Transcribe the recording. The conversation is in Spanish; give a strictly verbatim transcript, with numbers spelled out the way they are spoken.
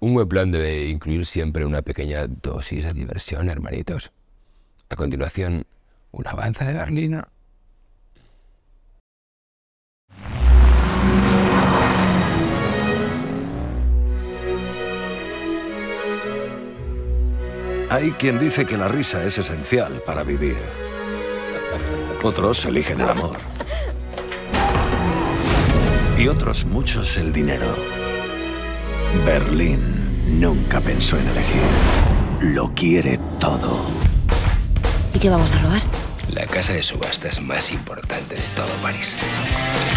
Un buen plan debe incluir siempre una pequeña dosis de diversión, hermanitos. A continuación, una avanza de berlina. Hay quien dice que la risa es esencial para vivir. Otros eligen el amor. Y otros muchos el dinero. Berlín nunca pensó en elegir. Lo quiere todo. ¿Y qué vamos a robar? La casa de subastas más importante de todo París.